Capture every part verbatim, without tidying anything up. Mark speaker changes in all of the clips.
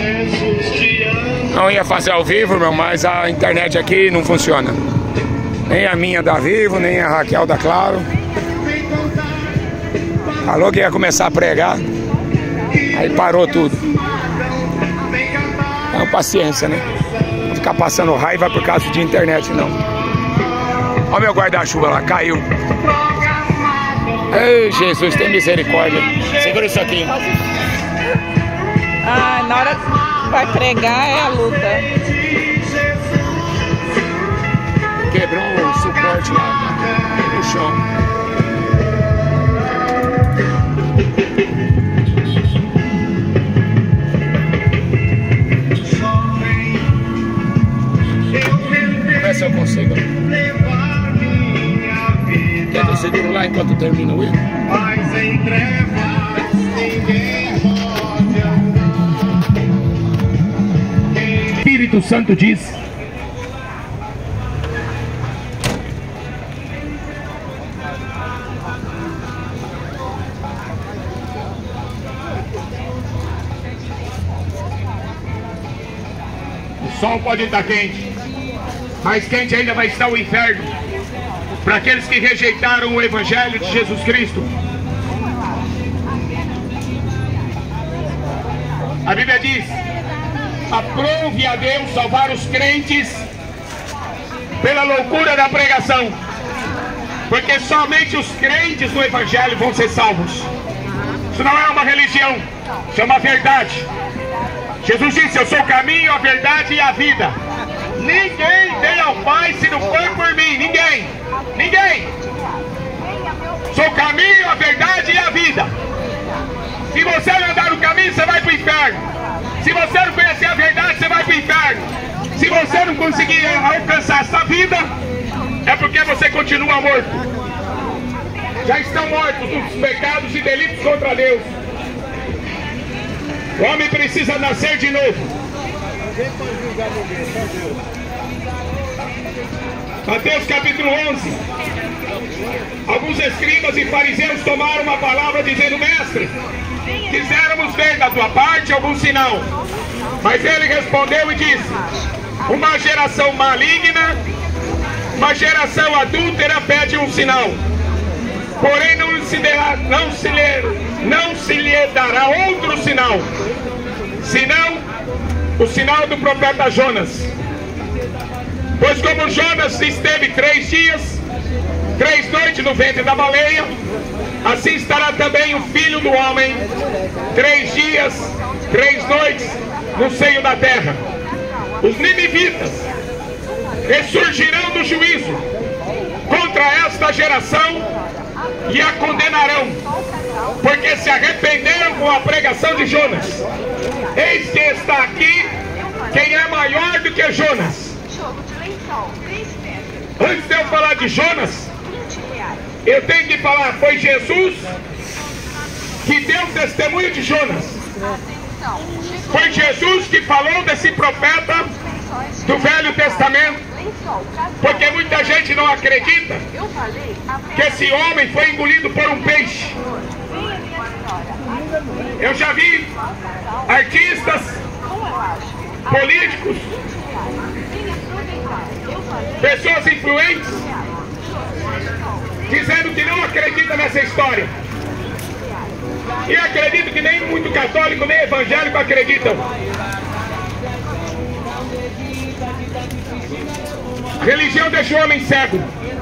Speaker 1: Não ia fazer ao vivo, irmão, mas a internet aqui não funciona. Nem a minha da Vivo, nem a Raquel da Claro. Falou que ia começar a pregar, aí parou tudo. Então, paciência, né? Não ficar passando raiva por causa de internet, não. Olha meu guarda-chuva lá, caiu. Ei, Jesus, tem misericórdia. Segura isso aqui.
Speaker 2: Ah, na hora que vai pregar é a luta.
Speaker 1: Quebrou o suporte lá no chão. Vê se eu consigo. Quer que eu seguro lá enquanto termina o erro? O Espírito Santo diz: o sol pode estar quente, mais quente ainda vai estar o inferno para aqueles que rejeitaram o Evangelho de Jesus Cristo. A Bíblia diz: aprove a Deus salvar os crentes pela loucura da pregação, porque somente os crentes no Evangelho vão ser salvos. Isso não é uma religião, isso é uma verdade. Jesus disse: eu sou o caminho, a verdade e a vida. Ninguém vem ao Pai se não for por mim. Ninguém. Ninguém. Sou o caminho, a verdade e a vida. Se você não andar no caminho, você vai para o inferno. Se você não conhecer a verdade, você vai para o inferno. Se você não conseguir alcançar essa vida, é porque você continua morto. Já estão mortos os pecados e delitos contra Deus. O homem precisa nascer de novo. Mateus capítulo onze. Alguns escribas e fariseus tomaram uma palavra dizendo: mestre, quiséramos ver da tua parte algum sinal. Mas ele respondeu e disse: uma geração maligna, uma geração adúltera pede um sinal, porém não se, derá, não se, lhe, não se lhe dará outro sinal, senão o sinal do profeta Jonas. Pois como Jonas esteve três dias, três noites no ventre da baleia, assim estará também o Filho do Homem, três dias, três noites no seio da terra. Os ninivitas ressurgirão do juízo contra esta geração e a condenarão, porque se arrependeram com a pregação de Jonas. Eis que está aqui quem é maior do que Jonas. Antes de eu falar de Jonas, eu tenho que falar: foi Jesus que deu testemunho de Jonas. Foi Jesus que falou desse profeta do Velho Testamento. Porque muita gente não acredita que esse homem foi engolido por um peixe. Eu já vi artistas, políticos, pessoas influentes dizendo que não acredita nessa história. E acredito que nem muito católico nem evangélico acreditam. A religião deixa o homem cego,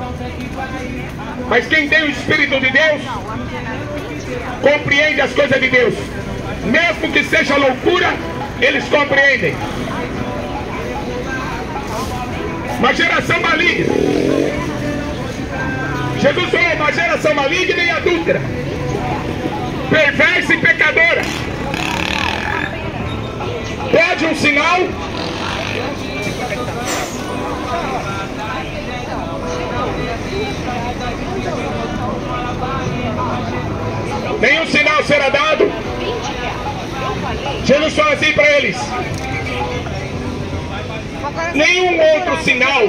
Speaker 1: mas quem tem o Espírito de Deus compreende as coisas de Deus. Mesmo que seja loucura, eles compreendem. Uma geração maligna. Jesus falou: uma geração maligna e adúltera, perversa e pecadora. Pede um sinal. Nenhum sinal será dado. Jesus falou assim para eles: nenhum outro sinal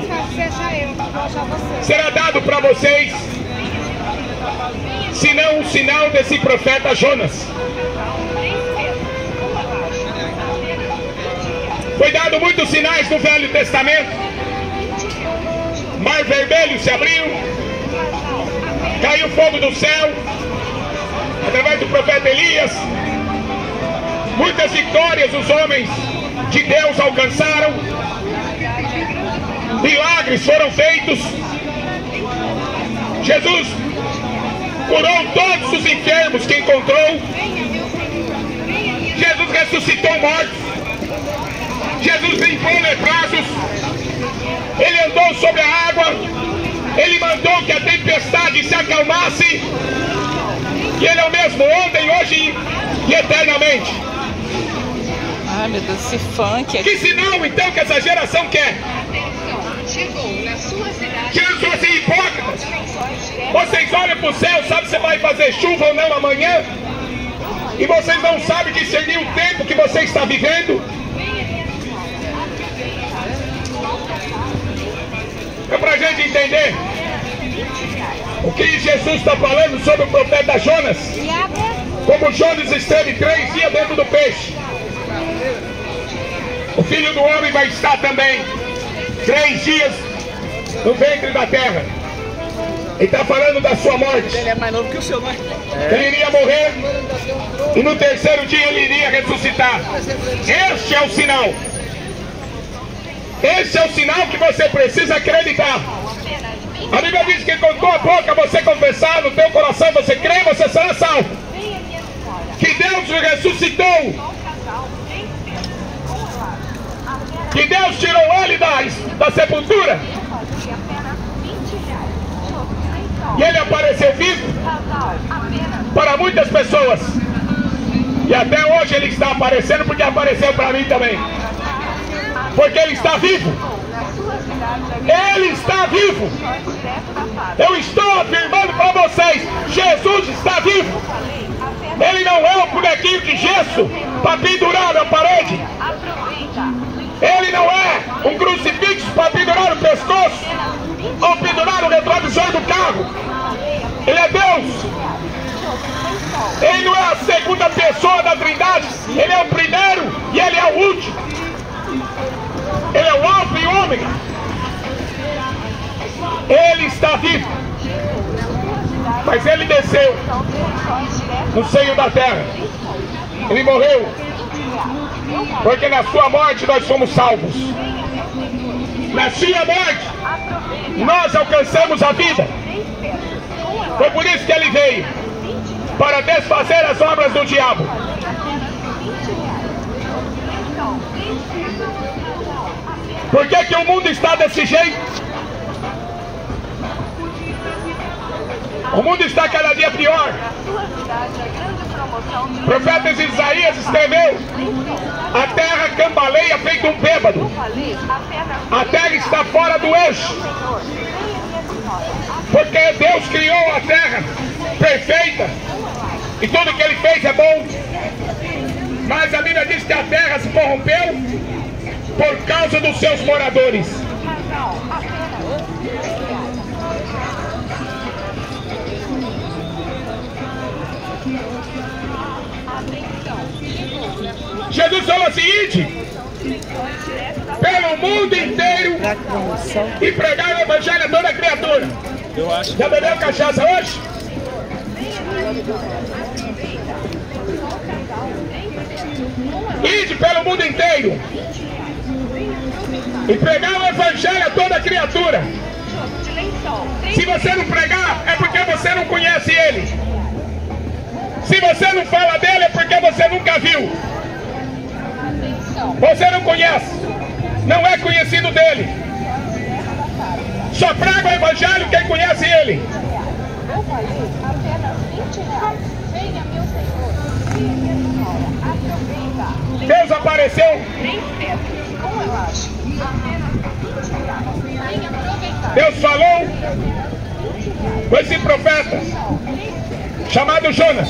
Speaker 1: será dado para vocês, senão o sinal desse profeta Jonas. dado muitos sinais no Velho Testamento. Mar Vermelho se abriu, caiu fogo do céu, através do profeta Elias. Muitas vitórias os homens de Deus alcançaram. Milagres foram feitos. Jesus curou todos os enfermos que encontrou. Jesus ressuscitou mortos. Jesus limpou leprosos. Ele andou sobre a água. Ele mandou que a tempestade se acalmasse. E Ele é o mesmo ontem, hoje e eternamente.
Speaker 2: Ai, meu Deus, esse funk aqui.
Speaker 1: Que sinal então que essa geração quer? Que eles são assim hipócritas. Vocês olham para o céu, sabem se vai fazer chuva ou não amanhã? E vocês não sabem discernir o tempo que você está vivendo? É para a gente entender o que Jesus está falando sobre o profeta Jonas. Como Jonas esteve três dias dentro do peixe, o Filho do Homem vai estar também três dias no ventre da terra. Ele está falando da sua morte.
Speaker 3: Ele é mais novo que o seu, não é?
Speaker 1: Ele iria morrer e no terceiro dia ele iria ressuscitar. Este é o sinal. Esse é o sinal que você precisa acreditar. A Bíblia diz que com tua boca você confessar, no teu coração você crê, você será salvo. Que Deus o ressuscitou. Que Deus tirou ele da, da sepultura. E ele apareceu vivo para muitas pessoas. E até hoje ele está aparecendo, porque apareceu para mim também. Porque ele está vivo. Ele está vivo. Eu estou afirmando para vocês, Jesus está vivo. Ele não é um bonequinho de gesso para pendurar na parede. Ele não é um crucifixo para pendurar no pescoço ou pendurar no retrovisor do carro. Ele é Deus. Ele não é a segunda pessoa da Trindade. Ele é o primeiro e ele é o último. Ele é o alfa e o ômega. Ele está vivo. Mas ele desceu no seio da terra. Ele morreu. Porque na sua morte nós somos salvos. Na sua morte nós alcançamos a vida. Foi por isso que ele veio, para desfazer as obras do diabo. Por que que o mundo está desse jeito? O mundo está cada dia pior. O profeta Isaías escreveu: a terra cambaleia feito um bêbado. A terra está fora do eixo. Porque Deus criou a terra perfeita e tudo que ele fez é bom. Mas a Bíblia diz que a terra se corrompeu por causa dos seus moradores. Jesus falou assim: ide pelo mundo inteiro e pregar o evangelho a toda criatura. Já bebeu cachaça hoje? Ide pelo mundo inteiro e pregar o evangelho a toda criatura. Se você não pregar, é porque você não conhece ele. Se você não fala dele, é porque você nunca viu. Você não conhece, não é conhecido dele. Só prega o evangelho quem conhece ele. Deus apareceu. Deus falou com esse profeta chamado Jonas: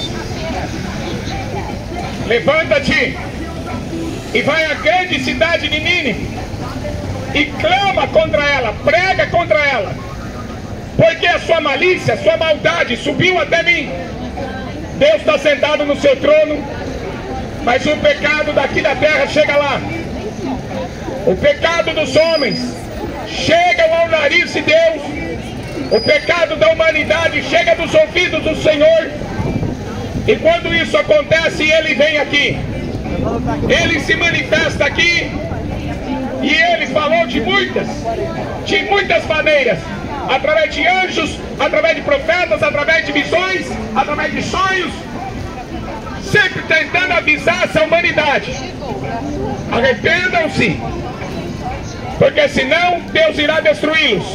Speaker 1: levanta-te e vai à grande cidade de Nínive e clama contra ela, prega contra ela, porque a sua malícia, a sua maldade subiu até mim. Deus está sentado no seu trono, mas o pecado daqui da terra chega lá. O pecado dos homens chega ao nariz de Deus. O pecado da humanidade chega dos ouvidos do Senhor. E quando isso acontece, Ele vem aqui. Ele se manifesta aqui. E Ele falou de muitas, de muitas maneiras. Através de anjos, através de profetas, através de visões, através de sonhos. Sempre tentando avisar essa humanidade. Arrependam-se, porque senão Deus irá destruí-los.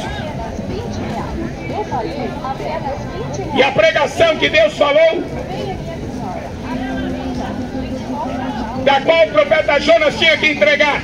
Speaker 1: E a pregação que Deus falou, da qual o profeta Jonas tinha que entregar,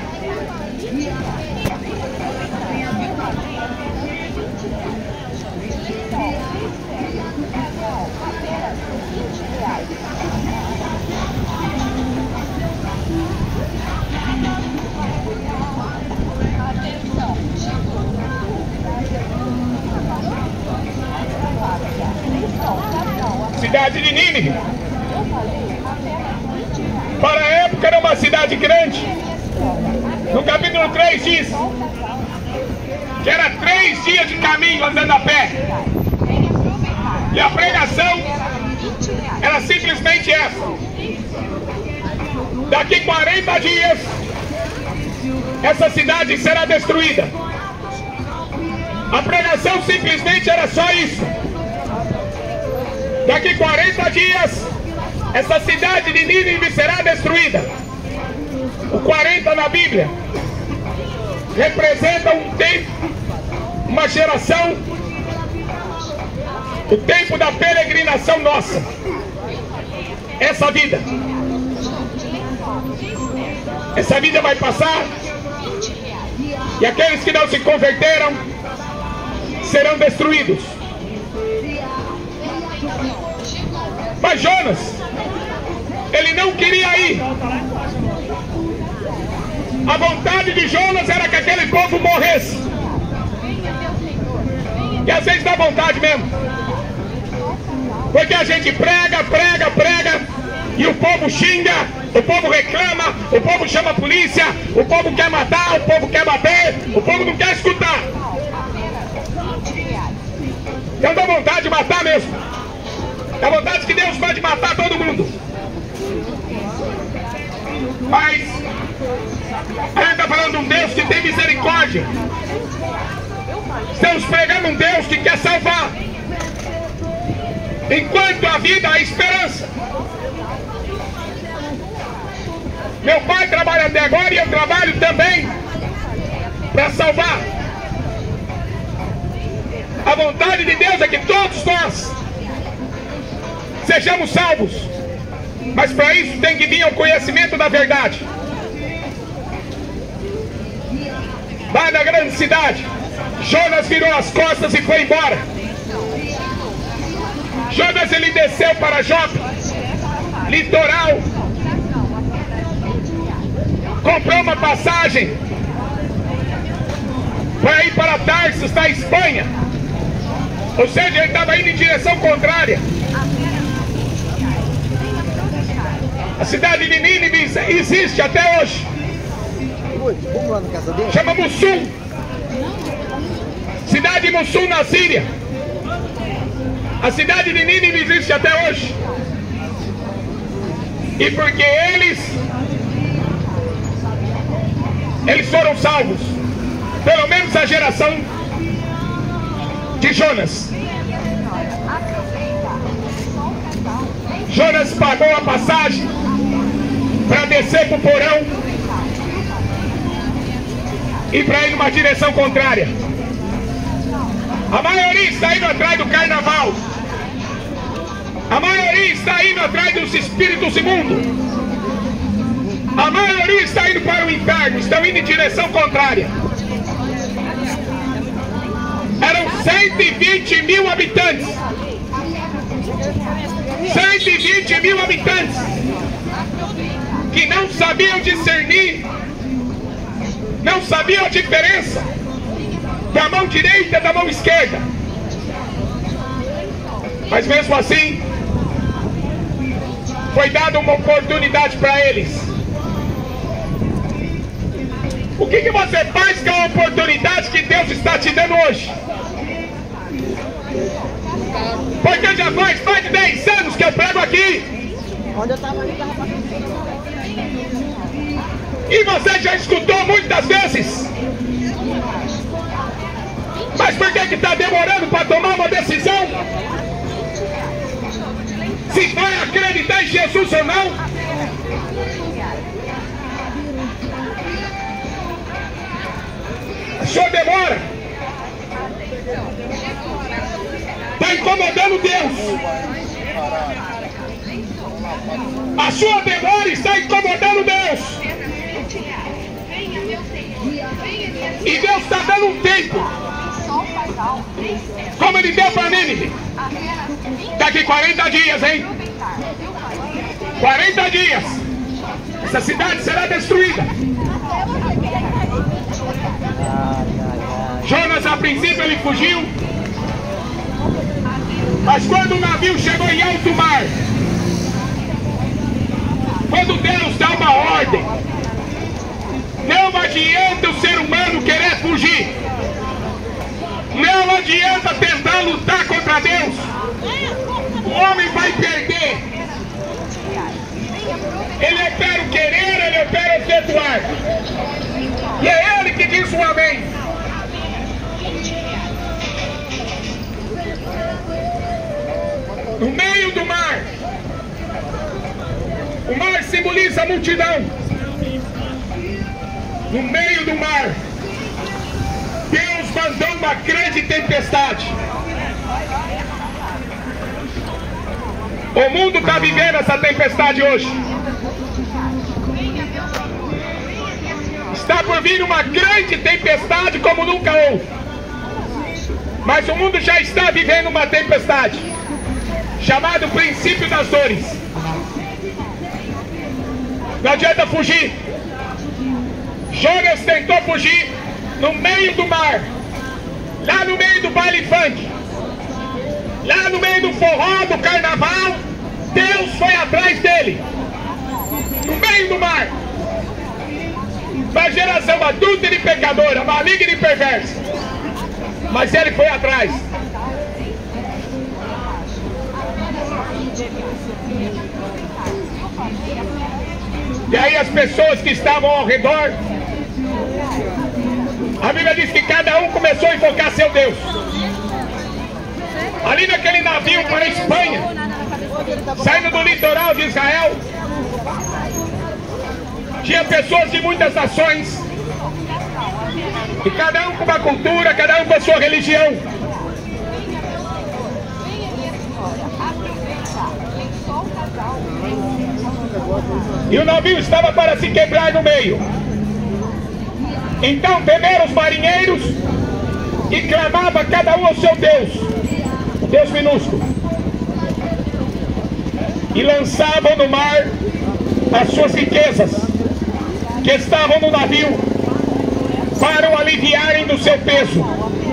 Speaker 1: cidade de Nínive, para a época era uma cidade grande. No capítulo três diz que era três dias de caminho andando a pé. E a pregação era simplesmente essa: daqui quarenta dias essa cidade será destruída. A pregação simplesmente era só isso. Daqui quarenta dias essa cidade de Nínive será destruída. O quarenta na Bíblia representa um tempo, uma geração, o tempo da peregrinação nossa. Essa vida, essa vida vai passar, e aqueles que não se converteram serão destruídos. Mas Jonas, ele não queria ir. A vontade de Jonas era que aquele povo morresse. E às vezes dá vontade mesmo, porque a gente prega, prega, prega, e o povo xinga, o povo reclama, o povo chama a polícia, o povo quer matar, o povo quer bater, o povo não quer escutar. Então dá vontade de matar mesmo. Dá vontade que Deus pode matar todo mundo. Mas a gente está falando de um Deus que tem misericórdia. Estamos pregando um Deus que quer salvar. Enquanto a vida, há esperança. Meu pai trabalha até agora e eu trabalho também para salvar. A vontade de Deus é que todos nós sejamos salvos. Mas para isso tem que vir ao conhecimento da verdade. Lá na grande cidade, Jonas virou as costas e foi embora. Jonas, ele desceu para Jope, litoral, comprou uma passagem para ir para Tarsus, na Espanha. Ou seja, ele estava indo em direção contrária. A cidade de Nínive existe até hoje. Chama Mosul. Cidade de Mosul, na Síria. A cidade de Nínive existe até hoje. E porque eles Eles foram salvos. Pelo menos a geração de Jonas. Jonas pagou a passagem para descer para o porão e para ir numa direção contrária. A maioria está indo atrás do carnaval. A maioria está indo atrás dos espíritos imundos. A maioria está indo para o inferno. Estão indo em direção contrária. Eram cento e vinte mil habitantes. cento e vinte mil habitantes que não sabiam discernir, não sabiam a diferença da mão direita e da mão esquerda. Mas mesmo assim, foi dada uma oportunidade para eles. O que, que você faz com a oportunidade que Deus está te dando hoje? Porque já faz mais de dez anos que eu prego aqui.
Speaker 3: Onde eu tava ali, tava
Speaker 1: E você já escutou muitas vezes. Mas por que que está demorando para tomar uma decisão? Se vai acreditar em Jesus ou não? O senhor demora. Está incomodando Deus. A sua demora está incomodando Deus. E Deus está dando um tempo. Como ele deu para Nínive. Daqui quarenta dias, hein? quarenta dias. Essa cidade será destruída. Jonas, a princípio, ele fugiu. Mas quando o navio chegou em alto mar, quando Deus dá uma ordem, não adianta o ser humano querer fugir. Não adianta tentar lutar contra Deus. O homem vai perder. Ele opera o querer, ele opera o efetuar. E é ele que diz o amém. No meio do mar, o mar simboliza a multidão. No meio do mar, Deus mandou uma grande tempestade. O mundo está vivendo essa tempestade hoje. Está por vir uma grande tempestade como nunca houve. Mas o mundo já está vivendo uma tempestade, chamado princípio das dores. Não adianta fugir. Jonas tentou fugir no meio do mar, lá no meio do baile funk, lá no meio do forró, do carnaval. Deus foi atrás dele, no meio do mar. Uma geração adúltera e pecadora, maligna e perversa. Mas ele foi atrás. E aí as pessoas que estavam ao redor, a Bíblia diz que cada um começou a invocar seu Deus. Ali naquele navio para a Espanha, saindo do litoral de Israel, tinha pessoas de muitas nações, e cada um com uma cultura, cada um com a sua religião. E o navio estava para se quebrar no meio. Então temeram os marinheiros e clamava cada um ao seu Deus, Deus minúsculo, e lançavam no mar as suas riquezas que estavam no navio para o aliviarem do seu peso.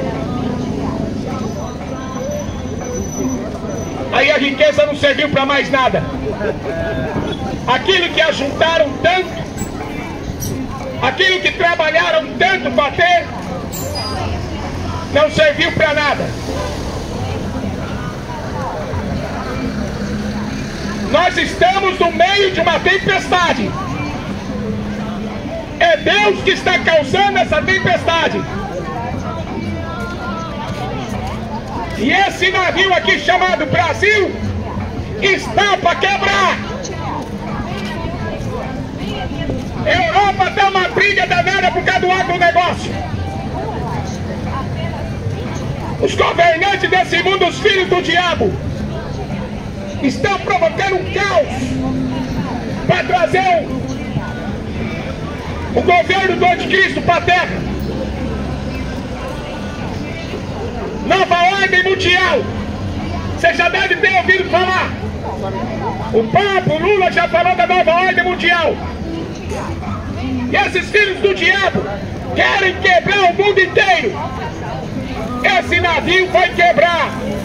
Speaker 1: Aí a riqueza não serviu para mais nada. Aquilo que ajuntaram tanto, aquilo que trabalharam tanto para ter, não serviu para nada. Nós estamos no meio de uma tempestade. É Deus que está causando essa tempestade. E esse navio aqui chamado Brasil está para quebrar. Europa está uma briga danada por causa do agronegócio. Os governantes desse mundo, os filhos do diabo, estão provocando um caos para trazer o, o governo do anticristo para a terra. Nova ordem mundial. Você já deve ter ouvido falar. O Papa, o Lula já falou da nova ordem mundial. E esses filhos do diabo querem quebrar o mundo inteiro. Esse navio vai quebrar.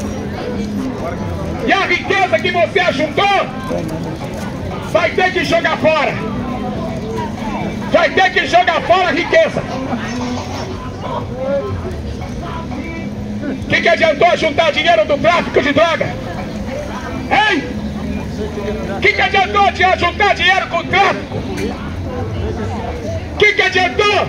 Speaker 1: E a riqueza que você ajuntou vai ter que jogar fora. vai ter que jogar fora a riqueza. O que, que adiantou juntar dinheiro do tráfico de droga? Hein? O que, que adiantou de juntar dinheiro com o tráfico? O que, que adiantou?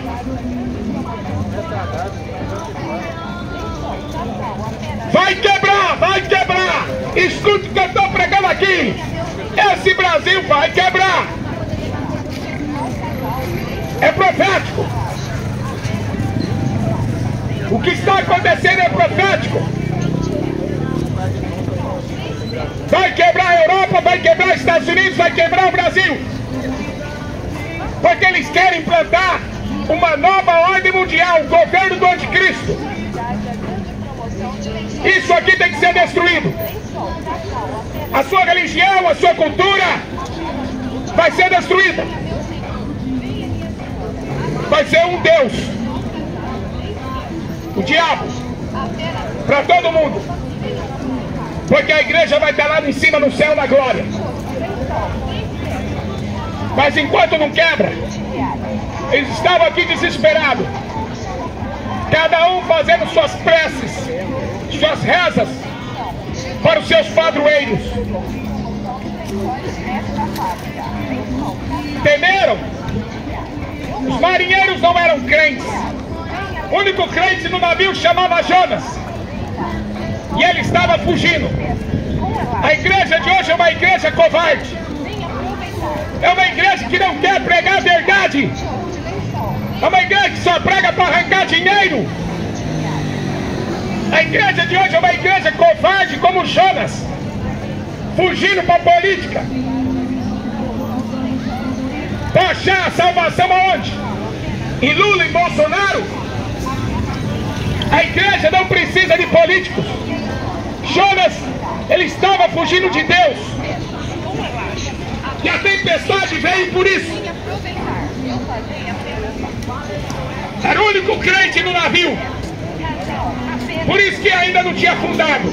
Speaker 1: Vai quebrar, vai quebrar. Escute o que eu estou pregando aqui. Esse Brasil vai quebrar. É profético. O que está acontecendo é profético. Vai quebrar a Europa, vai quebrar os Estados Unidos, vai quebrar o Brasil. Porque eles querem implantar uma nova ordem mundial, o governo do anticristo. Isso aqui tem que ser destruído. A sua religião, a sua cultura vai ser destruída. Vai ser um Deus, o diabo, para todo mundo. Porque a igreja vai estar lá em cima no céu na glória. Mas enquanto não quebra, eles estavam aqui desesperados, cada um fazendo suas preces, suas rezas para os seus padroeiros. Temeram. Os marinheiros não eram crentes. O único crente no navio chamava Jonas, e ele estava fugindo. A igreja de hoje é uma igreja covarde. É uma igreja que não quer pregar a verdade. É uma igreja que só prega para arrancar dinheiro. A igreja de hoje é uma igreja covarde como Jonas, fugindo para a política. Para achar a salvação aonde? Em Lula, em Bolsonaro? A igreja não precisa de políticos. Jonas, ele estava fugindo de Deus. E a tempestade veio por isso. Era o único crente no navio. Por isso que ainda não tinha afundado.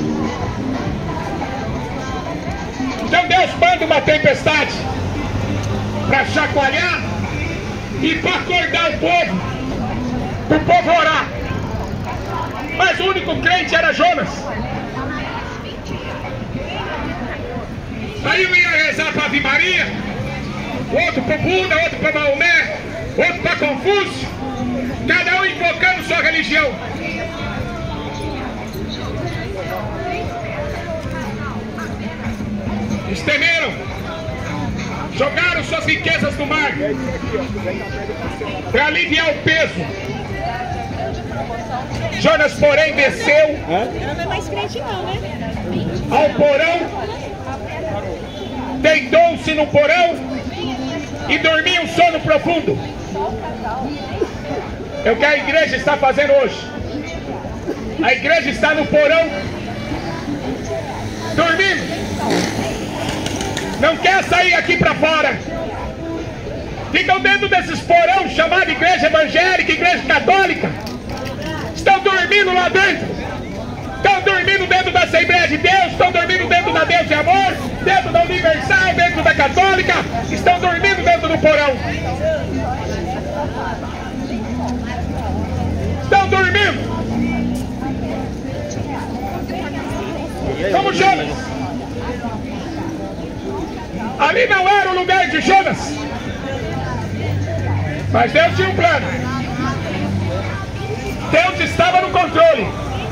Speaker 1: Então Deus manda uma tempestade para chacoalhar e para acordar o povo, para o povo orar. Mas o único crente era Jonas. Aí um ia rezar para Ave Maria, outro para Buda, outro para Maomé, outro para Confúcio, cada um invocando sua religião. Eles temeram, jogaram suas riquezas no mar para aliviar o peso. Jonas, porém, desceu ao porão, deitou-se no porão e dormiu um sono profundo. É o que a igreja está fazendo hoje. A igreja está no porão, dormindo. Não quer sair aqui para fora. Ficam dentro desses porão chamado igreja evangélica, igreja católica. Estão dormindo lá dentro. Estão dormindo dentro da Assembleia de Deus. Estão dormindo dentro da Deus de Amor, dentro da Universal, dentro da Católica. Estão dormindo dentro do porão. Estão dormindo. Como Jonas. Ali não era o lugar de Jonas. Mas Deus tinha um plano. Deus estava no controle.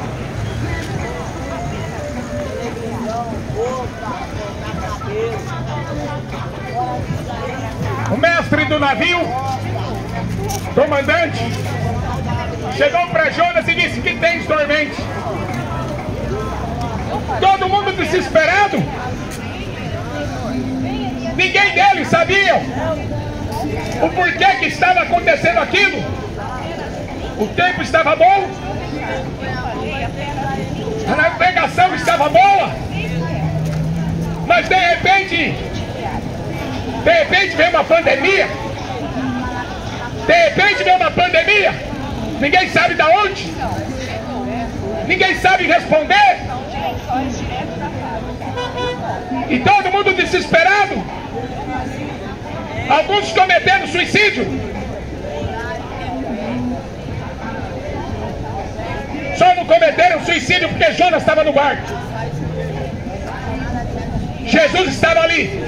Speaker 1: O mestre do navio, comandante, chegou para Jonas e disse que tens dormente. Todo mundo desesperado. Ninguém deles sabia o porquê que estava acontecendo aquilo. O tempo estava bom, a navegação estava boa, mas de repente, de repente veio uma pandemia. De repente veio uma pandemia. Ninguém sabe de onde. Ninguém sabe responder. E todo mundo desesperado. Alguns cometendo suicídio. um suicídio porque Jonas estava no barco. Jesus estava ali.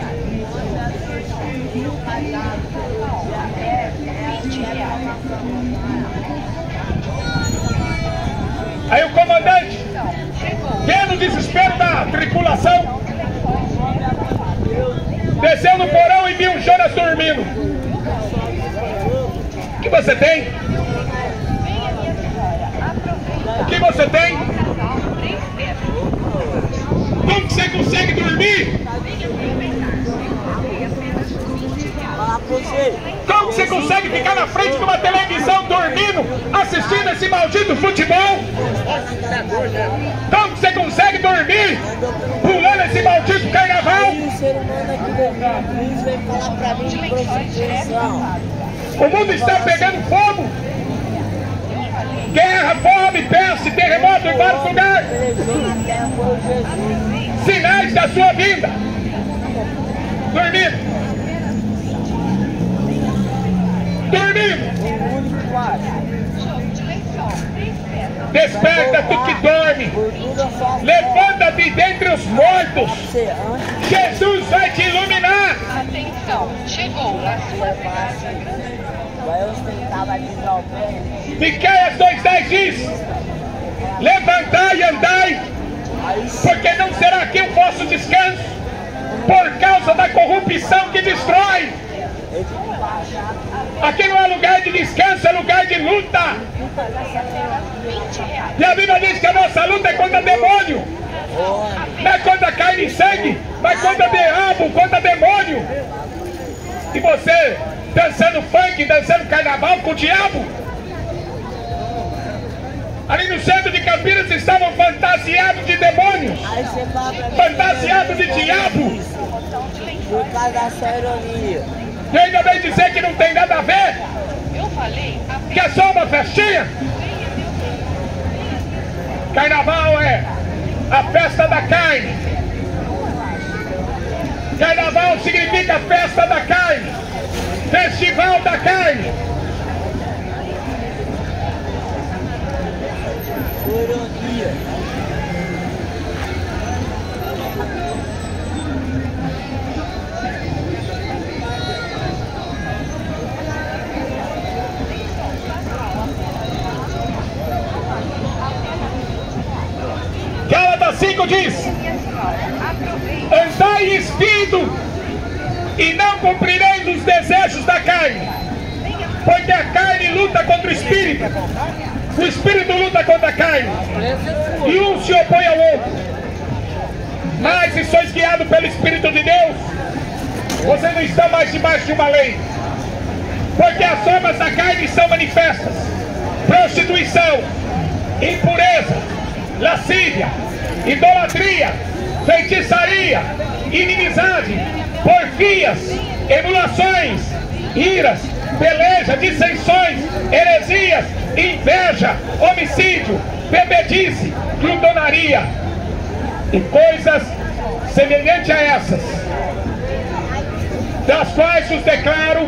Speaker 1: Aí o comandante, vendo o desespero da tripulação, desceu no porão e viu Jonas dormindo. O que você tem? O que você tem? Como que você consegue dormir? Como que você consegue ficar na frente de uma televisão dormindo, assistindo esse maldito futebol? Como que você consegue dormir, pulando esse maldito carnaval? O mundo está pegando fogo. Guerra, fome, peste, terremoto em vários lugares. Sinais da sua vinda. Dormindo. Dormindo. Desperta tu que dorme. Levanta-te dentre os mortos. Jesus vai te iluminar.
Speaker 3: Atenção, chegou a sua vez.
Speaker 1: Miqueias dois dez diz: levantai e andai, porque não será aqui o vosso descanso, por causa da corrupção que destrói. Aqui não é lugar de descanso, é lugar de luta. E a Bíblia diz que a nossa luta é contra demônio. Não é contra carne e sangue, mas contra diabo, contra demônio. E você dançando funk, dançando carnaval com o diabo. Ali no centro de Campinas estavam fantasiados de demônios, fantasiados de diabo.
Speaker 4: Por causa da sua ironia.
Speaker 1: E ainda vem dizer que não tem nada a ver, que é só uma festinha. Carnaval é a festa da carne. Carnaval significa festa da carne, festival da carne.
Speaker 4: Ironia.
Speaker 1: Gálatas cinco diz: andai em espírito e não cumprireis os desejos da carne, porque a carne luta contra o espírito, o espírito luta contra a carne, e um se opõe ao outro. Mas se sois guiados pelo Espírito de Deus, vocês não estão mais debaixo de uma lei, porque as obras da carne são manifestas: prostituição, impureza, lascívia, idolatria, feitiçaria, inimizade, porfias, emulações, iras, peleja, dissensões, heresias, inveja, homicídio, bebedice, glutonaria e coisas semelhantes a essas, das quais os declaro,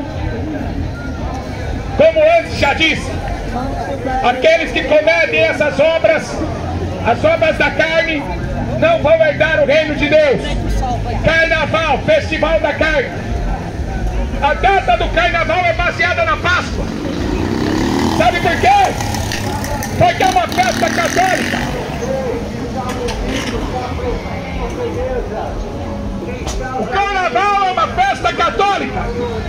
Speaker 1: como antes já disse, aqueles que cometem essas obras, as obras da carne, não vão herdar o reino de Deus. Carnaval, festival da carne. A data do carnaval é baseada na Páscoa. Sabe por quê? Porque é uma festa católica. O carnaval é uma festa católica.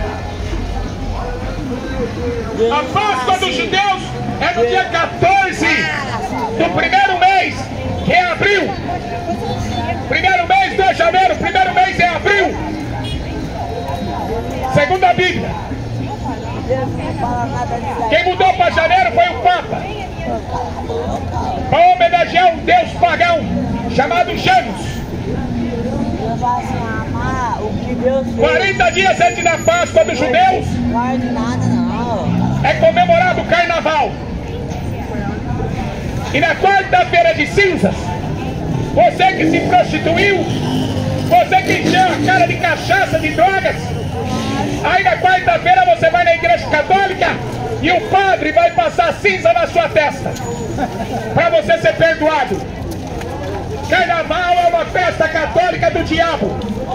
Speaker 1: A Páscoa dos judeus é no dia quatorze do primeiro mês, que é abril. Primeiro mês de janeiro, primeiro mês é abril. Segundo a Bíblia. Quem mudou para janeiro foi o Papa, para homenagear um deus pagão chamado Janus. quarenta dias antes da Páscoa dos judeus é comemorado o carnaval. E na quarta-feira de cinzas, você que se prostituiu, você que encheu a cara de cachaça, de drogas, aí na quarta-feira você vai na igreja católica E o padre vai passar cinza na sua testa para você ser perdoado. Carnaval é uma festa católica do diabo.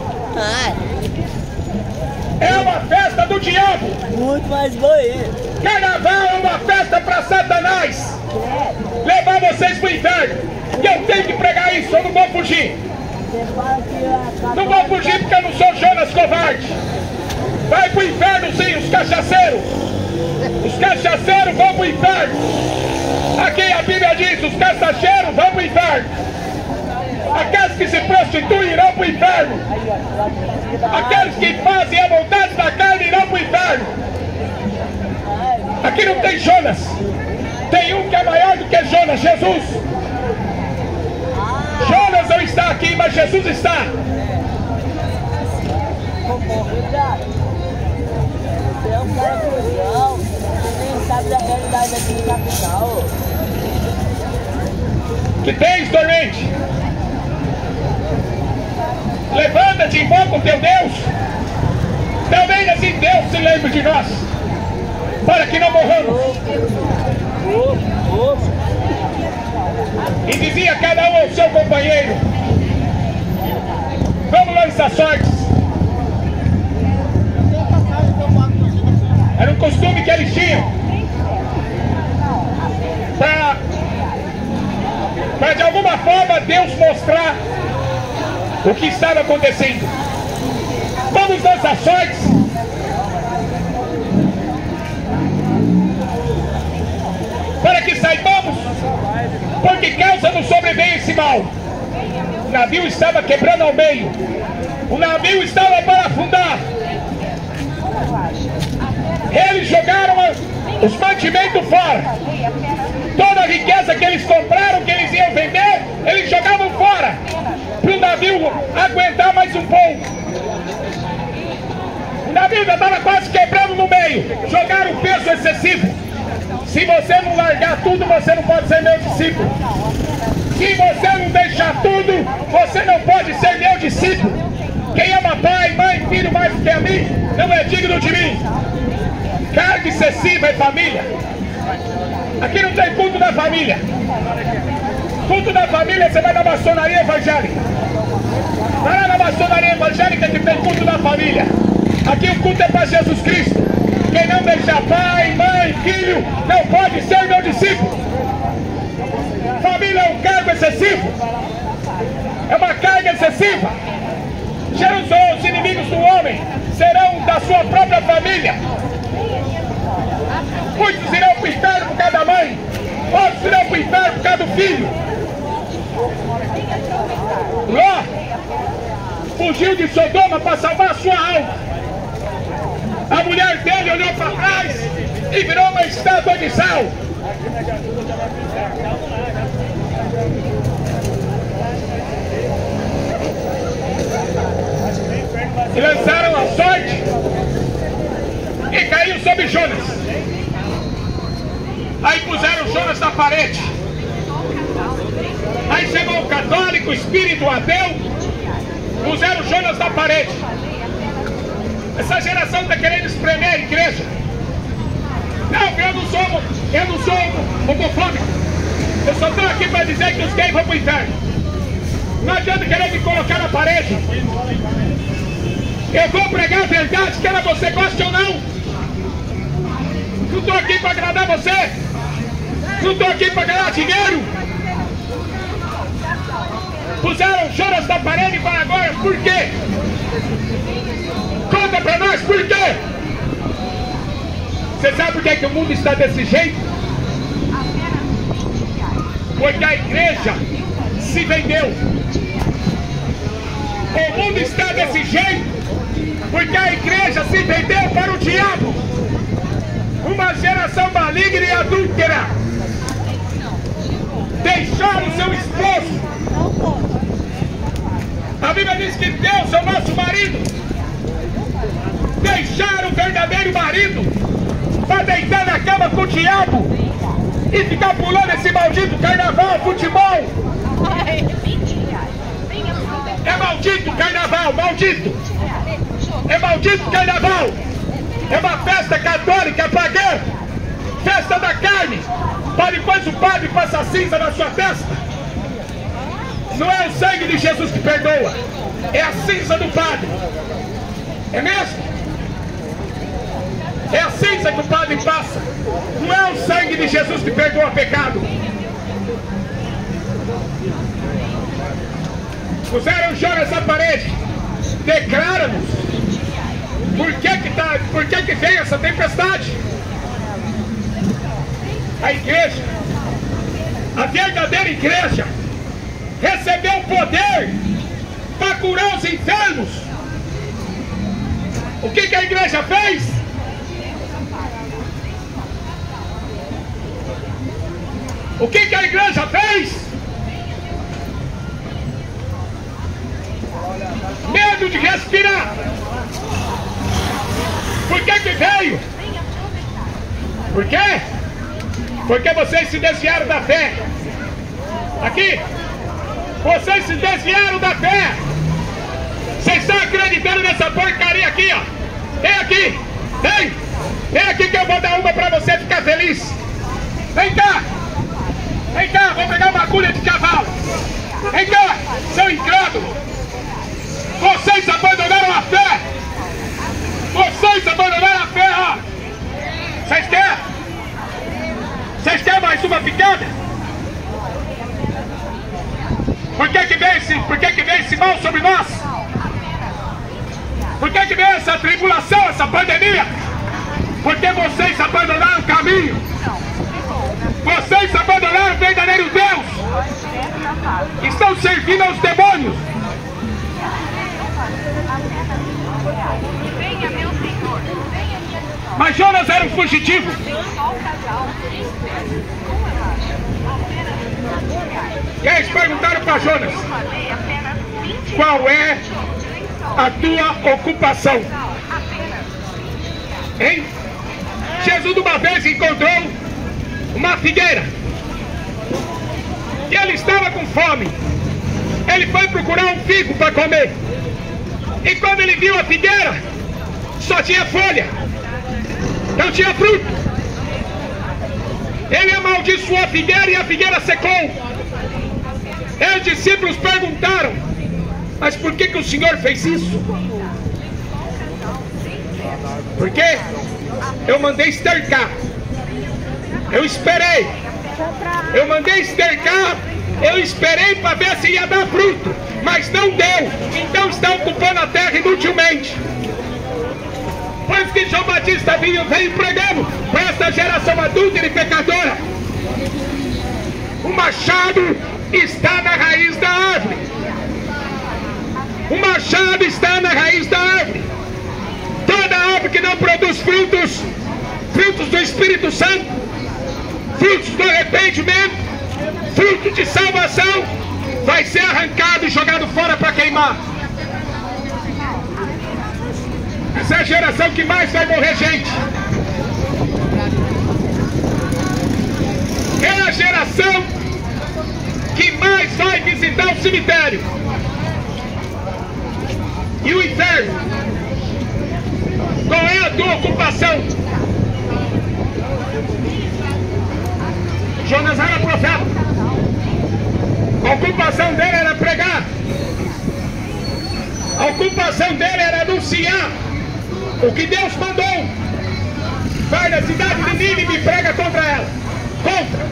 Speaker 1: É uma festa do diabo.
Speaker 4: Muito mais boêmio.
Speaker 1: Carnaval é uma festa para Satanás levar vocês pro inferno. E eu tenho que pregar isso, eu não vou fugir. Não vou fugir porque eu não sou Jonas covarde. Vai pro inferno sim, os cachaceiros. Os cachaceiros vão pro inferno. Aqui a Bíblia diz, os cachaceiros vão pro inferno. Aqueles que se prostituem irão pro inferno. Aqueles que fazem a vontade da carne irão pro inferno. Aqui não tem Jonas. Tem um que é maior do que Jonas, Jesus. Jonas não está aqui, mas Jesus está.
Speaker 4: Você é um cara crucial. Você nem sabe da realidade aqui na capital.
Speaker 1: Que tens, dormente? Levanta-te e invoca o teu Deus. Também assim Deus se lembre de nós, para que não morramos. E dizia cada um ao seu companheiro: vamos lançar sortes. Era um costume que eles tinham para, para de alguma forma Deus mostrar o que estava acontecendo. Vamos lançar sortes. Para que saibamos por que causa nos sobreveio esse mal. O navio estava quebrando ao meio. O navio estava para afundar. Eles jogaram os mantimentos fora. Toda a riqueza que eles compraram, que eles iam vender, eles jogavam fora, para o navio aguentar mais um pouco. O navio já estava quase quebrando no meio. Jogaram um peso excessivo. Se você não largar tudo, você não pode ser meu discípulo. Se você não deixar tudo, você não pode ser meu discípulo. Quem ama pai, mãe, filho mais do que a mim, não é digno de mim. Carga excessiva é família. Aqui não tem culto da família. Culto da família você vai na maçonaria evangélica. Vai lá na maçonaria evangélica que tem culto da família. Aqui o culto é para Jesus Cristo. Quem não deixar pai, mãe, filho, não pode ser meu discípulo. Família é um cargo excessivo. É uma carga excessiva. Jesus, os inimigos do homem serão da sua própria família. Muitos irão para o inferno por causa da mãe, outros irão para o inferno por causa do filho. Ló fugiu de Sodoma para salvar a sua alma. A mulher dele olhou para trás e virou uma estátua de sal. E lançaram a sorte e caiu sobre Jonas. Aí puseram Jonas na parede. Aí chegou o católico, o espírito ateu, puseram Jonas na parede. Essa geração está querendo espremer a igreja. Não, eu não sou, eu não sou homofóbico. Eu só estou aqui para dizer que os gays vão para o inferno. Não adianta querer me colocar na parede. Eu vou pregar a verdade, quer você goste ou não. Não estou aqui para agradar você. Não estou aqui para ganhar dinheiro. Puseram Jonas na parede para agora, por quê? Conta para nós, por quê? Você sabe por que, é que o mundo está desse jeito? Porque a igreja se vendeu. O mundo está desse jeito porque a igreja se vendeu para o diabo. Uma geração maligna e adúltera. Deixaram o seu esposo. A Bíblia diz que Deus é o nosso marido. Deixaram o verdadeiro marido para deitar na cama com o diabo e ficar pulando esse maldito carnaval, futebol. É maldito carnaval, maldito. É maldito carnaval. É uma festa católica pagã. carne, para depois o padre passar cinza na sua testa. Não é o sangue de Jesus que perdoa, é a cinza do padre. É mesmo? É a cinza que o padre passa. Não é o sangue de Jesus que perdoa pecado. Puseram Jonas na parede. Declara-nos. Por que que, tá, por que que veio essa tempestade? A igreja, a verdadeira igreja, recebeu o poder para curar os enfermos. O que que a igreja fez? O que que a igreja fez? Medo de respirar. Por que que veio? Por quê? Porque vocês se desviaram da fé. Aqui, vocês se desviaram da fé. Vocês estão acreditando nessa porcaria aqui, ó. Vem aqui, vem. Vem aqui que eu vou dar uma pra você ficar feliz. Vem cá. Vem cá, vou pegar uma agulha de cavalo. Vem cá, seu incrédulo. Vocês abandonaram a fé. Vocês abandonaram a fé, ó. Vocês querem? Vocês querem mais uma picada? Por que que veio esse, por que que veio esse mal sobre nós? Por que que veio essa tribulação, essa pandemia? Porque vocês abandonaram o caminho. Vocês abandonaram o verdadeiro Deus. Estão servindo aos demônios. Mas Jonas era um fugitivo. E eles perguntaram para Jonas: qual é a tua ocupação? Hein? Jesus uma vez encontrou uma figueira e ele estava com fome. Ele foi procurar um figo para comer. E quando ele viu a figueira, só tinha folha, não tinha fruto. Ele amaldiçoou a figueira e a figueira secou. E os discípulos perguntaram: mas por que que o Senhor fez isso? Porque eu mandei estercar. Eu esperei. Eu mandei estercar. Eu esperei para ver se ia dar fruto, mas não deu. Então está ocupando a terra inutilmente. Por isso que João Batista veio, veio pregando para esta geração adúltera e pecadora: o machado está na raiz da árvore. O machado está na raiz da árvore. Toda árvore que não produz frutos, frutos do Espírito Santo, frutos do arrependimento, frutos de salvação, vai ser arrancado e jogado fora para queimar. Essa é a geração que mais vai morrer gente. É a geração que mais vai visitar o cemitério e o inferno. Qual é a tua ocupação? Jonas era profeta. A ocupação dele era pregar. A ocupação dele era anunciar o que Deus mandou. Vai na cidade de Nínive e prega contra ela. Contra.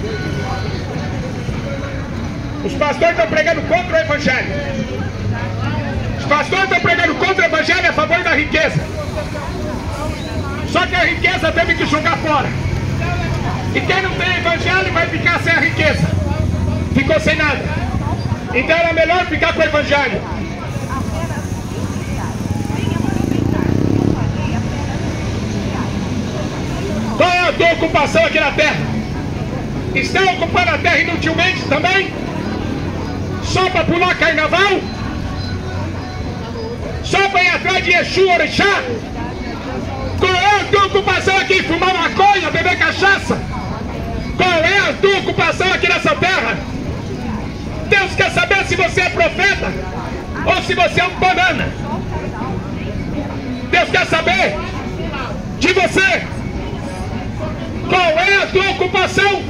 Speaker 1: Os pastores estão pregando contra o Evangelho. Os pastores estão pregando contra o Evangelho a favor da riqueza. Só que a riqueza teve que jogar fora. E quem não tem Evangelho vai ficar sem a riqueza. Ficou sem nada. Então era melhor ficar com o Evangelho. Qual é a tua ocupação aqui na terra? Está ocupando a terra inutilmente também? Só para pular carnaval? Só para ir atrás de Exu, Orixá? Qual é a tua ocupação aqui? Fumar maconha, beber cachaça? Qual é a tua ocupação aqui nessa terra? Deus quer saber se você é profeta ou se você é um banana. Deus quer saber de você. Qual é a tua ocupação.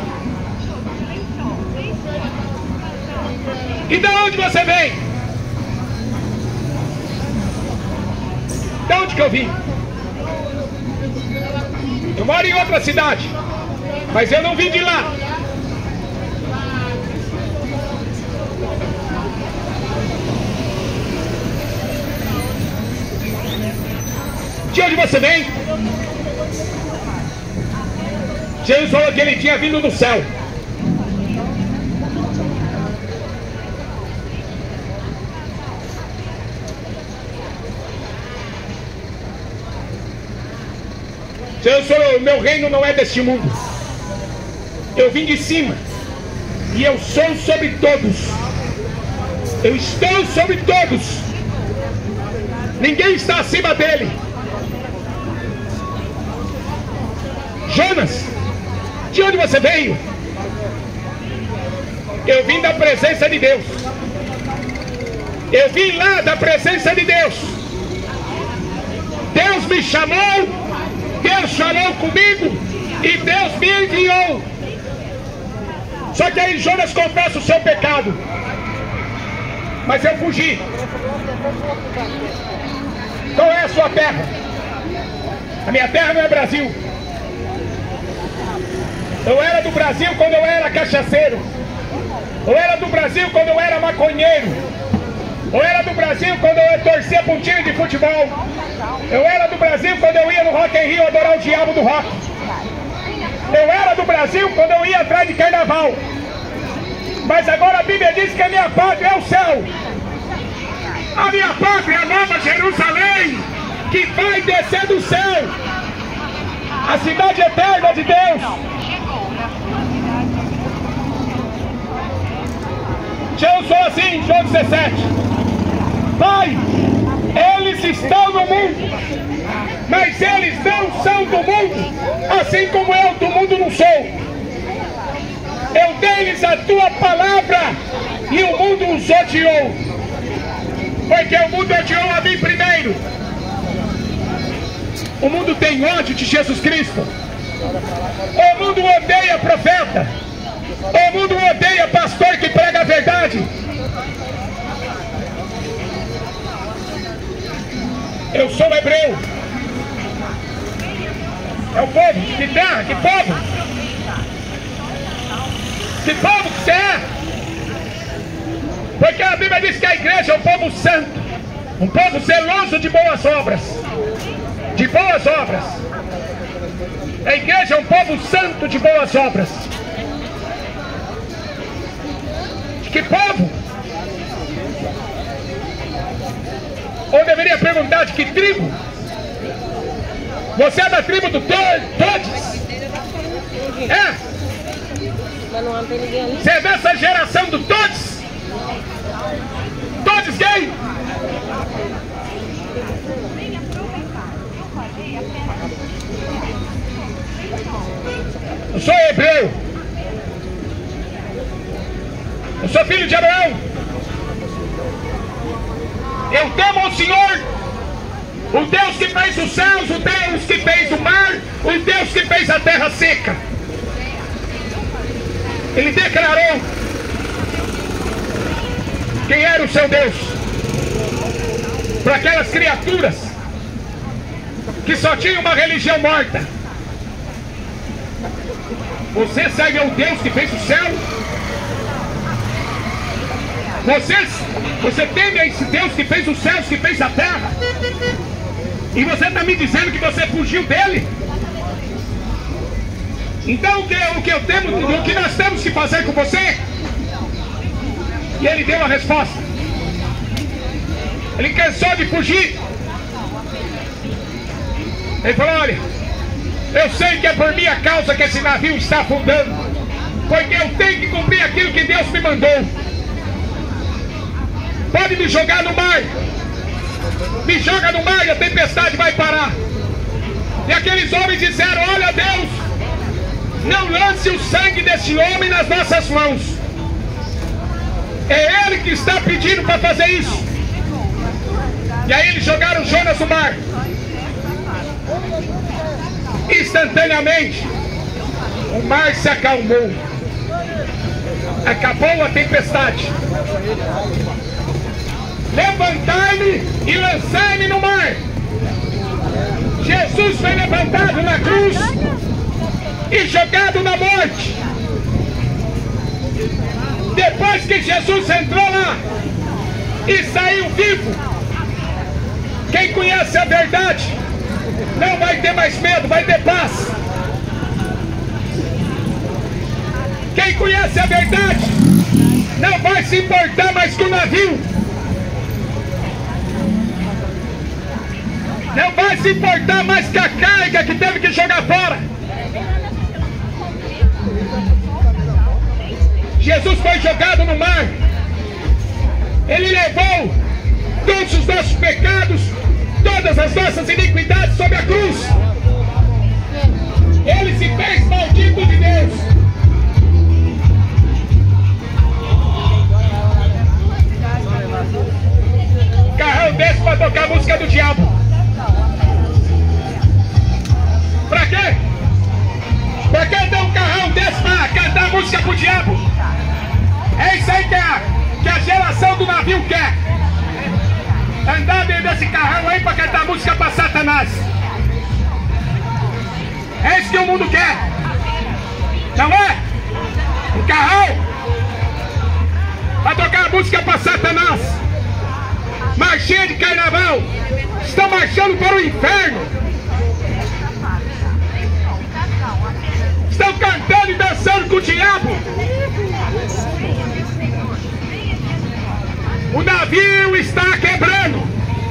Speaker 1: E de onde você vem? De onde que eu vim? Eu moro em outra cidade, mas eu não vim de lá. De onde você vem? Jesus falou que ele tinha vindo do céu. Jesus falou: o meu reino não é deste mundo. Eu vim de cima e eu sou sobre todos. Eu estou sobre todos. Ninguém está acima dele. Jonas, de onde você veio? Eu vim da presença de Deus. Eu vim lá da presença de Deus. Deus me chamou, Deus falou comigo e Deus me enviou. Só que aí Jonas confessa o seu pecado. Mas eu fugi. Qual é a sua terra? A minha terra não é Brasil. Eu era do Brasil quando eu era cachaceiro. Eu era do Brasil quando eu era maconheiro. Eu era do Brasil quando eu torcia para um time de futebol. Eu era do Brasil quando eu ia no Rock in Rio adorar o diabo do rock. Eu era do Brasil quando eu ia atrás de carnaval. Mas agora a Bíblia diz que a minha pátria é o céu. A minha pátria é a Nova Jerusalém, que vai descer do céu. A cidade eterna de Deus. Jesus falou assim em João dezessete: Pai, eles estão no mundo, mas eles não são do mundo, assim como eu do mundo não sou. Eu dei-lhes a tua palavra e o mundo os odiou, porque o mundo odiou a mim primeiro. O mundo tem ódio de Jesus Cristo. O mundo odeia profeta. O mundo odeia pastor que prega a verdade. Eu sou hebreu. É o povo, que terra, que povo? Que povo que você é? Porque a Bíblia diz que a igreja é um povo santo, um povo zeloso de boas obras. De boas obras. A igreja é um povo santo de boas obras. Que povo? Ou deveria perguntar de que tribo? Você é da tribo do Todes? É? Você é dessa geração do Todes? Todes quem? Eu sou hebreu. Eu sou filho de Abraão. Eu temo ao Senhor, o Deus que fez os céus, o Deus que fez o mar, o Deus que fez a terra seca. Ele declarou quem era o seu Deus para aquelas criaturas que só tinham uma religião morta. Você segue ao Deus que fez o céu? Você, você teme a esse Deus que fez os céus, que fez a terra? E você está me dizendo que você fugiu dele? Então o que, o que eu temo, o que nós temos que fazer com você? E ele deu a resposta. Ele cansou de fugir. Ele falou: olha, eu sei que é por minha causa que esse navio está afundando, porque eu tenho que cumprir aquilo que Deus me mandou. Pode me jogar no mar. Me joga no mar e a tempestade vai parar. E aqueles homens disseram: olha, Deus, não lance o sangue desse homem nas nossas mãos. É ele que está pedindo para fazer isso. E aí eles jogaram Jonas no mar. Instantaneamente O mar se acalmou. Acabou a tempestade. Levantai-me e lançai-me no mar. Jesus foi levantado na cruz e jogado na morte. Depois que Jesus entrou lá e saiu vivo, quem conhece a verdade não vai ter mais medo, vai ter paz. Quem conhece a verdade não vai se importar mais com o navio. Não vai se importar mais com a carga que teve que jogar fora. Jesus foi jogado no mar. Ele levou todos os nossos pecados, todas as nossas iniquidades sobre a cruz. Ele se fez maldito de Deus. Carrão desse para tocar a música do diabo. Pra quê? Pra que dar um carrão desse para cantar a música pro diabo? É isso aí que a, que a geração do navio quer. Andar dentro desse carrão aí para cantar música para Satanás. É isso que o mundo quer. Não é? Um carrão para tocar a música para Satanás. Marchinha de carnaval. Estão marchando para o inferno. Estão cantando e dançando com o diabo. O navio está quebrando.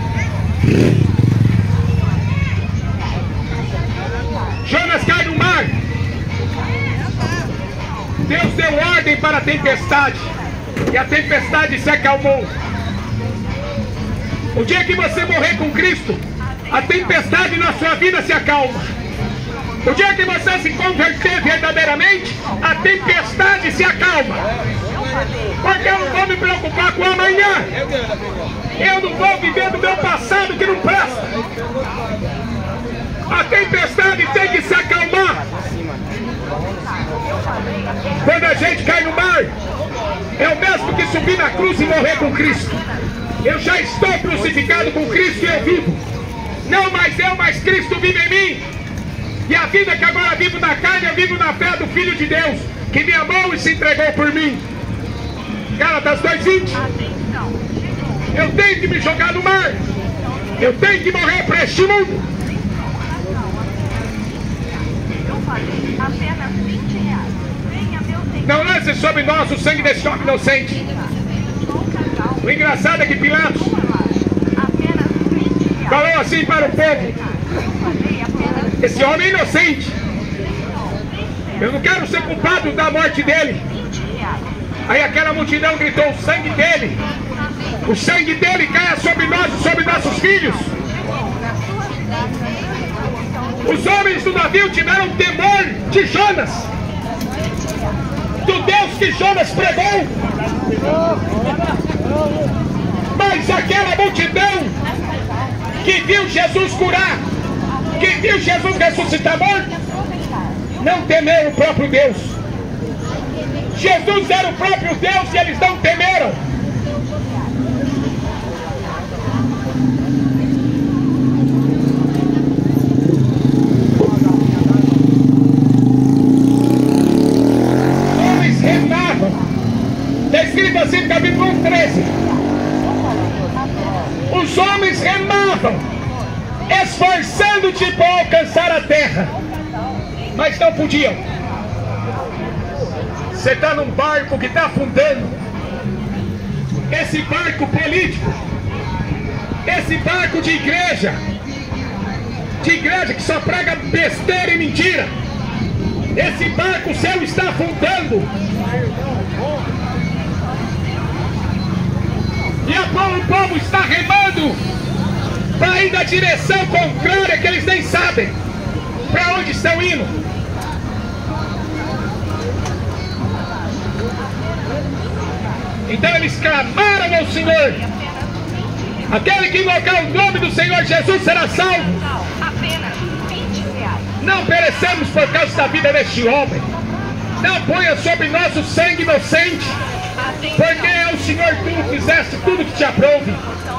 Speaker 1: Jonas cai no mar. Deus deu ordem para a tempestade e a tempestade se acalmou. O dia que você morrer com Cristo, a tempestade na sua vida se acalma. O dia que você se converter verdadeiramente, a tempestade se acalma. Porque eu não vou me preocupar com amanhã. Eu não vou viver do meu passado que não presta. A tempestade tem que se acalmar. Quando a gente cai no mar, é o mesmo que subir na cruz e morrer com Cristo. Eu já estou crucificado com Cristo e eu vivo. Não mais eu, mas Cristo vive em mim. E a vida que agora vivo na carne, eu vivo na fé do Filho de Deus, que me amou e se entregou por mim. Gálatas dois, vinte. Eu tenho que me jogar no mar. Eu tenho que morrer para este mundo. Não lance sobre nós o sangue desse homem inocente. O engraçado é que Pilatos falou assim para o povo: esse homem é inocente. Eu não quero ser culpado da morte dele. Aí aquela multidão gritou: o sangue dele, o sangue dele caia sobre nós e sobre nossos filhos. Os homens do navio tiveram temor de Jonas, do Deus que Jonas pregou. Mas aquela multidão que viu Jesus curar, que viu Jesus ressuscitar morto, não temeram o próprio Deus. Jesus era o próprio Deus e eles não temeram. Eles remavam. Está escrito assim no capítulo treze. Os homens remavam, esforçando-se para alcançar a terra, mas não podiam. Você está num barco que está afundando. Esse barco político, esse barco de igreja, de igreja que só prega besteira e mentira. Esse barco, o céu está afundando. E a povo, o povo está remando para ir na direção contrária, que eles nem sabem para onde estão indo. Então eles clamaram ao Senhor. Aquele que invocar o nome do Senhor Jesus será salvo. Não perecemos por causa da vida deste homem. não ponha sobre nós o sangue inocente, porque é o Senhor tu fizeste tudo que te aprouve.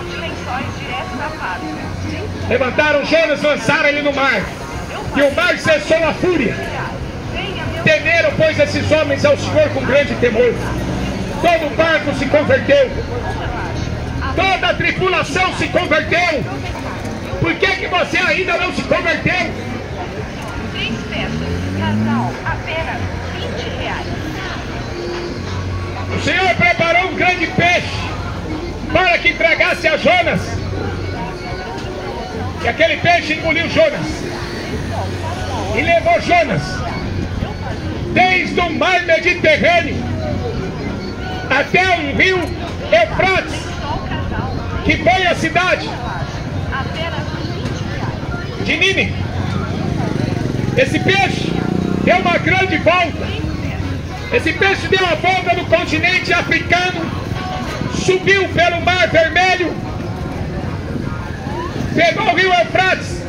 Speaker 1: Levantaram Jonas, lançaram ele no mar, e o mar cessou a fúria. Temeram, pois, esses homens ao Senhor com grande temor. Todo o barco se converteu, toda a tripulação se converteu. Por que que você ainda não se converteu?
Speaker 3: Três peças, casal, apenas vinte reais.
Speaker 1: O Senhor preparou um grande peixe para que entregasse a Jonas. E aquele peixe engoliu Jonas e levou Jonas desde o mar Mediterrâneo até o rio Eufrates, que foi a cidade de Nínive. Esse peixe deu uma grande volta. Esse peixe deu a volta no continente africano, subiu pelo Mar Vermelho, pegou o rio Eufrates,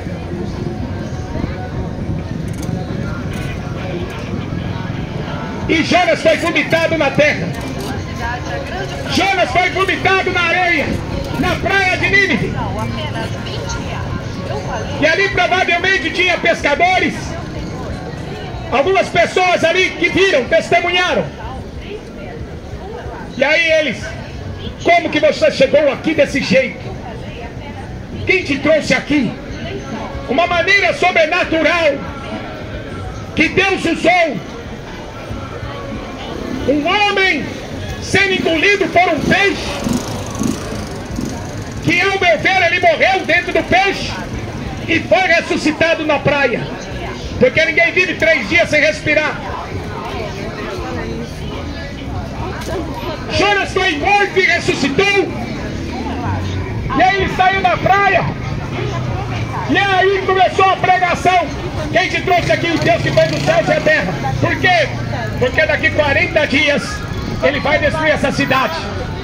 Speaker 1: e Jonas foi vomitado na terra. Jonas foi vomitado na areia, na praia de Nínive. E ali provavelmente tinha pescadores, algumas pessoas ali que viram, testemunharam. E aí eles: como que você chegou aqui desse jeito? Quem te trouxe aqui? Uma maneira sobrenatural que Deus usou. Um homem sendo engolido por um peixe, que ao meu ver ele morreu dentro do peixe e foi ressuscitado na praia, porque ninguém vive três dias sem respirar. Jonas foi morto e ressuscitou, e aí ele saiu na praia, e aí começou a pregação. Quem te trouxe aqui? O Deus que fez os céus e a terra. Por quê? Porque daqui quarenta dias ele vai destruir essa cidade.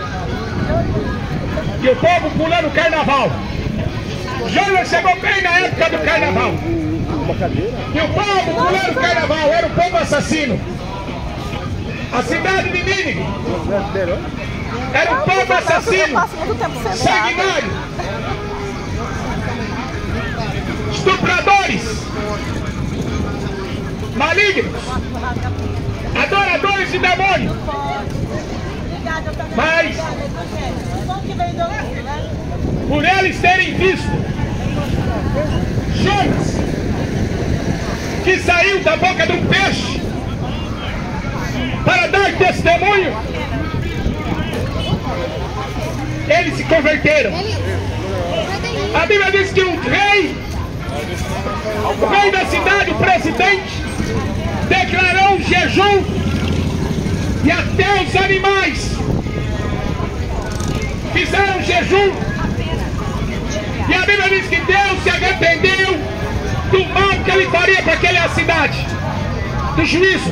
Speaker 1: E o povo pulando o carnaval. Jonas chegou bem na época do carnaval. E o povo pulando o carnaval, era o povo assassino. A cidade de Nínive era um povo assassino, sanguinário, estupradores, malignos, adoradores de demônio. Mas por eles terem visto Jonas, que saiu da boca de um peixe para dar testemunho, eles se converteram. A Bíblia diz que o rei, o rei da cidade, o presidente, declarou um jejum, e até os animais fizeram jejum. E a Bíblia diz que Deus se arrependeu do mal que ele faria para aquela cidade, do juízo,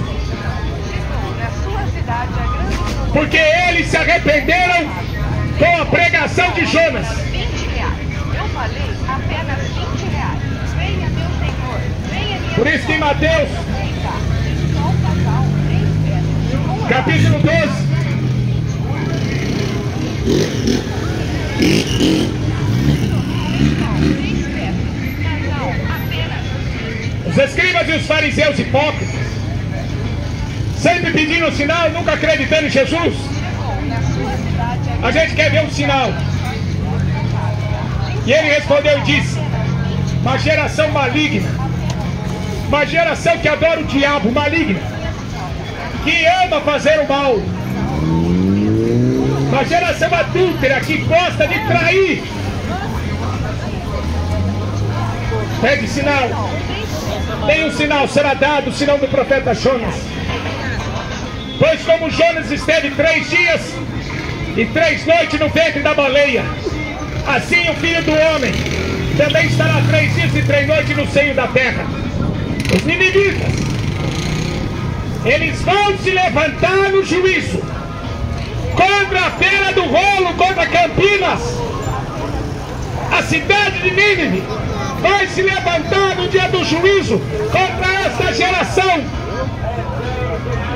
Speaker 1: porque eles se arrependeram com a pregação de Jonas.
Speaker 3: Eu falei apenas vinte reais. Venha, meu Senhor, venha, minha.
Speaker 1: Por isso que em Mateus, capítulo doze, os escribas e os fariseus hipócritas, sempre pedindo um sinal, nunca acreditando em Jesus. A gente quer ver um sinal. E ele respondeu e disse: uma geração maligna, uma geração que adora o diabo, maligna, que ama fazer o mal, uma geração adúltera que gosta de trair. Pede sinal. Nenhum sinal será dado senão do profeta Jonas. Pois como Jonas esteve três dias e três noites no ventre da baleia, assim o Filho do Homem também estará três dias e três noites no seio da terra. Os ninivitas, eles vão se levantar no juízo contra a Feira do Rolo, contra Campinas. A cidade de Nínive vai se levantar no dia do juízo contra esta geração.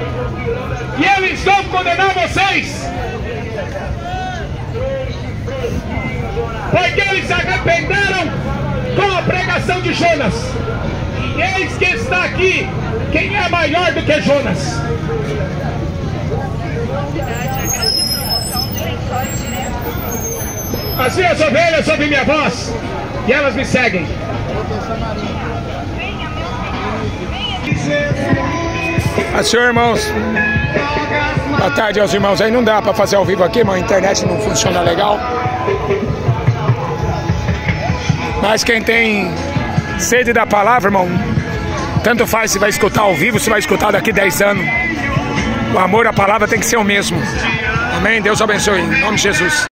Speaker 1: condenar vocês. Porque eles se arrependeram com a pregação de Jonas. E eis que está aqui quem é maior do que Jonas. As minhas ovelhas ouvem minha voz e elas me seguem.
Speaker 5: Ah, senhor, irmãos, boa tarde aos irmãos. Aí não dá para fazer ao vivo aqui, mas a internet não funciona legal. Mas quem tem sede da palavra, irmão, tanto faz se vai escutar ao vivo, se vai escutar daqui dez anos. O amor à palavra tem que ser o mesmo. Amém? Deus abençoe. Em nome de Jesus.